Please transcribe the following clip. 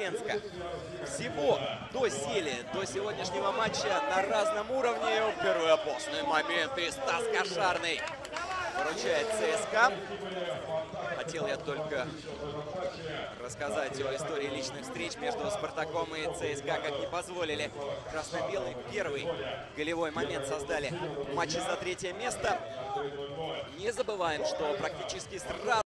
Смоленска. Всего доселе, до сегодняшнего матча на разном уровне. Первый опасный момент, и Стас Кошарный выручает ЦСКА. Хотел я только рассказать о истории личных встреч между Спартаком и ЦСКА, как не позволили красно-белые. Первый голевой момент создали в матче за третье место. Не забываем, что практически сразу